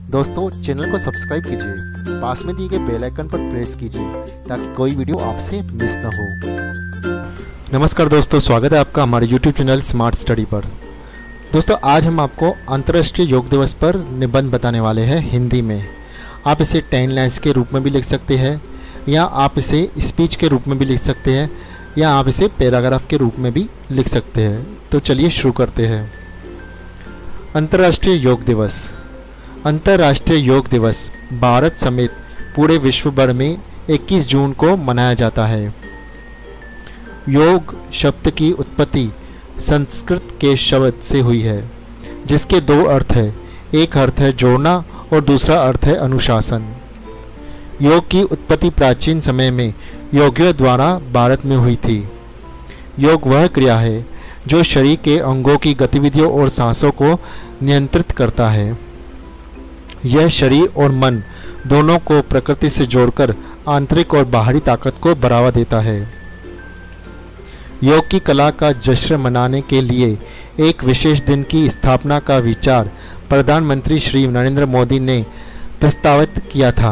दोस्तों चैनल को सब्सक्राइब कीजिए, पास में दिए गए बेल आइकन पर प्रेस कीजिए ताकि कोई वीडियो आपसे मिस ना हो। नमस्कार दोस्तों, स्वागत है आपका हमारे YouTube चैनल स्मार्ट स्टडी पर। दोस्तों आज हम आपको अंतर्राष्ट्रीय योग दिवस पर निबंध बताने वाले हैं हिंदी में। आप इसे 10 लाइन्स के रूप में भी लिख सकते हैं, या आप इसे स्पीच के रूप में भी लिख सकते हैं, या आप इसे पैराग्राफ के रूप में भी लिख सकते हैं। तो चलिए शुरू करते हैं। अंतर्राष्ट्रीय योग दिवस। अंतर्राष्ट्रीय योग दिवस भारत समेत पूरे विश्व भर में 21 जून को मनाया जाता है। योग शब्द की उत्पत्ति संस्कृत के शब्द से हुई है, जिसके दो अर्थ हैं। एक अर्थ है जोड़ना और दूसरा अर्थ है अनुशासन। योग की उत्पत्ति प्राचीन समय में योगियों द्वारा भारत में हुई थी। योग वह क्रिया है जो शरीर के अंगों की गतिविधियों और सांसों को नियंत्रित करता है। यह शरीर और मन दोनों को प्रकृति से जोड़कर आंतरिक और बाहरी ताकत को बढ़ावा देता है। योग की कला का जश्न मनाने के लिए एक विशेष दिन की स्थापना का विचार प्रधानमंत्री श्री नरेंद्र मोदी ने प्रस्तावित किया था।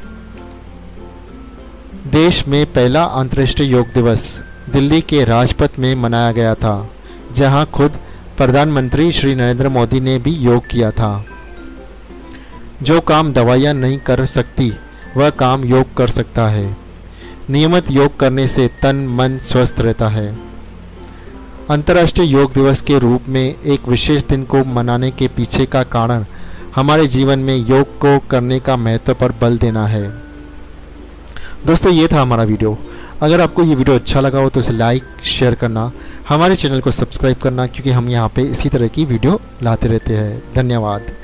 देश में पहला अंतर्राष्ट्रीय योग दिवस दिल्ली के राजपथ में मनाया गया था, जहां खुद प्रधानमंत्री श्री नरेंद्र मोदी ने भी योग किया था। जो काम दवाइयाँ नहीं कर सकती वह काम योग कर सकता है। नियमित योग करने से तन मन स्वस्थ रहता है। अंतर्राष्ट्रीय योग दिवस के रूप में एक विशेष दिन को मनाने के पीछे का कारण हमारे जीवन में योग को करने का महत्व पर बल देना है। दोस्तों ये था हमारा वीडियो। अगर आपको ये वीडियो अच्छा लगा हो तो इसे लाइक शेयर करना, हमारे चैनल को सब्सक्राइब करना, क्योंकि हम यहाँ पे इसी तरह की वीडियो लाते रहते हैं। धन्यवाद।